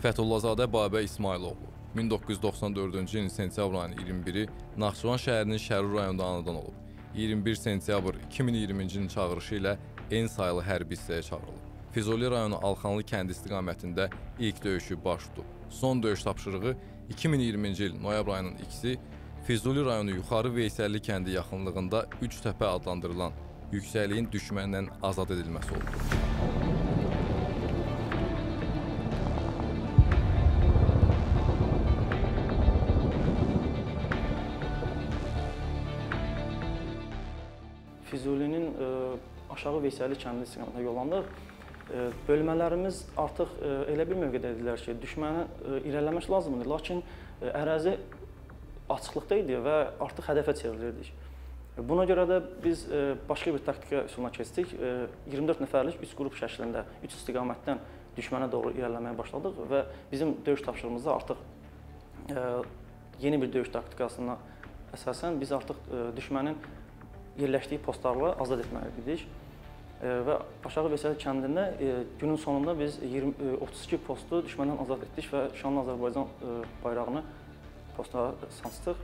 Fəthullazadə Babək İsmayıloğlu 1994-cü ilin sentyabr ayının 21-i Naxçıvan şəhərinin Şərur rayonunda anadan olub. 21 sentyabr 2020-ci ilin çağırışı ilə en sayılı hərbi hissəyə çağırılıb. Füzuli rayonu Alxanlı kəndi istiqamətində ilk döyüşü baş tutub. Son döyüş tapşırığı 2020-ci il noyabr ayının 2-si Füzuli rayonu Yuxarı Veysəlli kəndi yaxınlığında Üç Təpə adlandırılan yüksəkliyin düşməndən azad edilməsi oldu. Füzulinin aşağı Veysəlli kəndi istiqamətində yollandıq. Bölmələrimiz artıq elə bir mövqedədirlər ki, düşməni irəliləmək lazımdır, lakin ərazi açıqlıqda idi və artıq hədəfə çevrilirdik. Buna görə də biz başqa bir taktika üsuluna keçdik. 24 nəfərlik 3 qrup şəklində 3 istiqamətdən düşmənə doğru irəliləməyə başladıq və bizim döyüş tapşırığımızda artıq yeni bir döyüş taktikasına əsasən biz artıq düşmənin yerləşdiyi postlarla azad etməliydik. Və aşağı Veysəlli kəndində günün sonunda biz 32 postu düşməndən azad etdik və şanlı Azərbaycan bayrağını postlara sancdıq.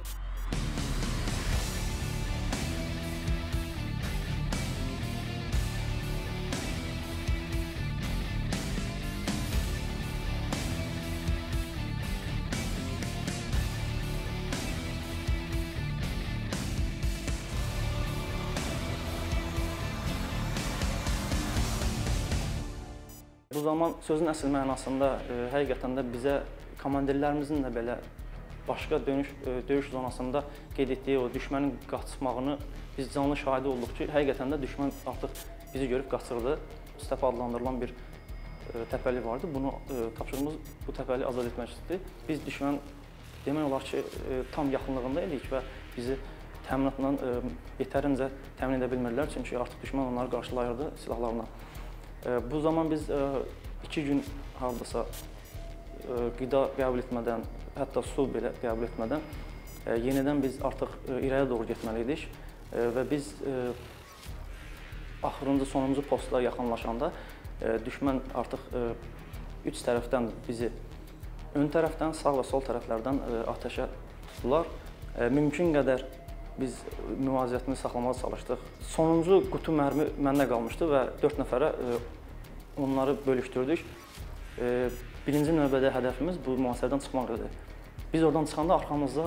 Bu zaman sözün əsl mənasında həqiqətən də bizə komandirlərimizin də belə başqa döyüş zonasında qeyd etdiyi o düşmənin qaçmağını biz canlı şahidi olduq ki, həqiqətən də düşmən artıq bizi görüb qaçırdı. Üç Təpə adlandırılan bir təpəli vardı. Bunu tapşırığımız bu təpəli azad etməkdir. Biz düşmən demək olar ki, tam yaxınlığında idik və bizi təminatla yetərincə təmin edə bilmirlər, çünki artıq düşmən onları qarşılayırdı silahlarla. Bu zaman biz 2 gün hardasa qida qəbul etmədən, hətta su belə qəbul etmədən yenidən biz artıq irəliyə doğru getməliydik və biz axırıncı, sonuncu postlara yaxınlaşanda düşmən artıq 3 tərəfdən bizi ön tərəfdən, sağ və sol tərəflərdən atəşə tutdular. Mümkün qədər biz müvazinətini saxlamağa çalışdıq. Sonuncu qutu mərmi məndə qalmışdı və 4 nəfərə onları bölüşdürdük. Birinci növbədə hədəfimiz bu mühasirədən çıxmaq idi. Biz oradan çıxanda arxamızda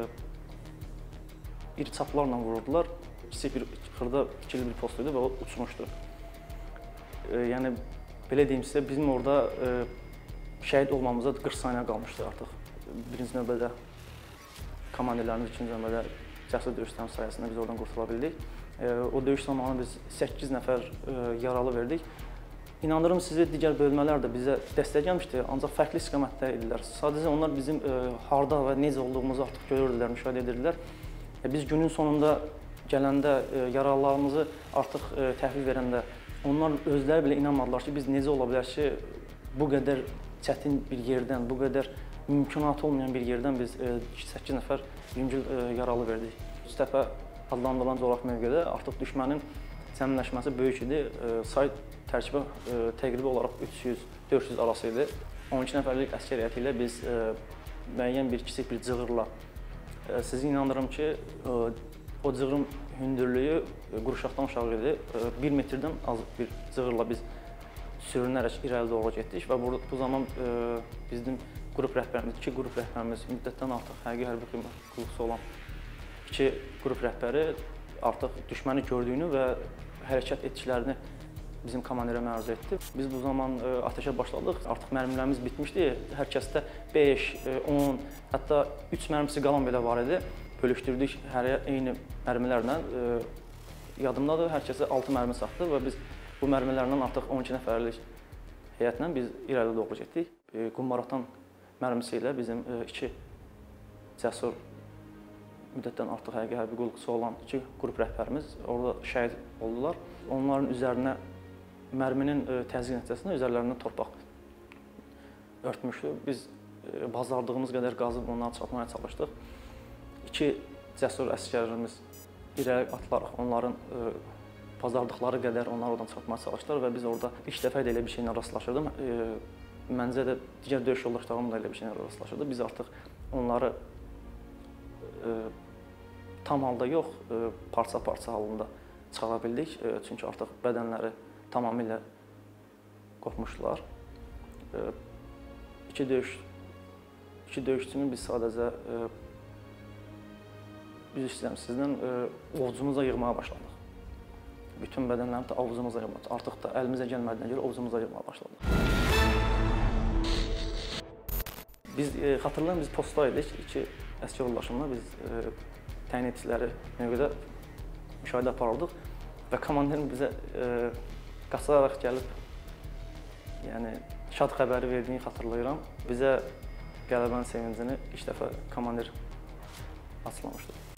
iri çaplarla vururdular. Kiçik bir xırda ikili bir post idi və o uçmuşdu. Yəni, belə deyim sizə, bizim orada şəhid olmamıza 40 saniyə qalmışdı artıq. Birinci növbədə komandirlərimiz, ikinci növbədə cəsur döyüşlərimiz sayəsində biz oradan qurtula bildik. O döyüş zamanı biz 8 nəfər yaralı verdik. İnanırım sizi, digər bölmələr də bizə dəstək gəlmişdi, ancaq fərqli istiqamətdə idilər. Sadəcə onlar bizim harda və necə olduğumuzu artıq görürdülər, müşahidə edirdilər. Biz günün sonunda gələndə, yaralılarımızı artıq təhvil verəndə, onlar özləri belə inanmadılar ki, biz necə ola bilər ki, bu qədər çətin bir yerdən, bu qədər mümkünatı olmayan bir yerdən biz 8 nəfər yüngül yaralı verdik. Üç Təpə adlandırılan coğrafi mövqedə artıq düşmənin cəmləşməsi böyük idi. Say tərkibə təqribi olaraq 300-400 arası idi. 12 nəfərlik əsgər heyəti ilə biz müəyyən bir kiçik bir cığırla, sizi inandırım ki, o cığırın hündürlüyü quruşaqdan aşağı idi. 1 metrdən az bir cığırla biz sürünərək irəli doğru getdik və bu zaman bizim qrup rəhbərimiz, 2 qrup rəhbərimiz müddətdən artıq həqiqi hərbi qulluqçusu olan 2 qrup rəhbəri artıq düşməni gördüyünü və hərəkət etdiklərini bizim komandirə məruz etdi. Biz bu zaman atəşə başladıq. Artıq mərmilərimiz bitmişdi. Hər kəsdə 5, 10, hətta 3 mərmisi qalan belə var idi. Bölüşdürdük hərəyə eyni mərmilərlə. Yadımdadır, hər kəsə 6 mərmi saxdı və biz bu mərmilərlə artıq 12 nəfərlik heyətlə biz irəli doğru getdik. Qumbaratan mərmisi ilə bizim 2 cəsur müddətdən artıq həqiqi hərbi qulluqçusu olan 2 qrup rəhbərimiz orada şəhid oldular. Onların üzərinə mərminin təzyiq nəticəsində üzərlərindən torpaq örtmüşdü. Biz bacardığımız qədər qazıb onları çatmaya çalışdıq. 2 cəsur əsgərimiz irəli atılaraq onların bacardıqları qədər onları oradan çatmaya çalışdılar və biz orada ilk dəfə ilə elə bir şeylə rastlaşırdım. məncə də digər döyüş yoldaşlarım da elə bir şeylə rastlaşırdı. Biz artıq onları tam halda yox, parça-parça halında çıxara bildik. Çünki artıq bədənləri tamamilə qopmuşdular. İki döyüşçünün biz sadəcə biz istəyirəm sizdən ovucumuza yığmağa başladıq. Bütün bədənlərini də ovucumuza yığmağa. Artıq da əlimizə gəlmədiyinə görə ovucumuza yığmağa başladıq. Biz xatırlayın, biz postda idik. İki əsgər yoldaşımla biz təyin etdikləri mövqedə müşahidə aparırdıq və komandirin bizə qaçaraq gəlib, yəni şad xəbəri verdiyini xatırlayıram. Bizə qələbənin sevincini ilk dəfə komandir açıqlamışdı.